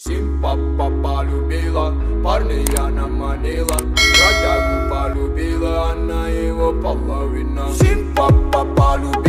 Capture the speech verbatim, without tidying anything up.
Симпапа полюбила, парня Яна манила, бродягу полюбила, она его половина. Симпапа полюбила.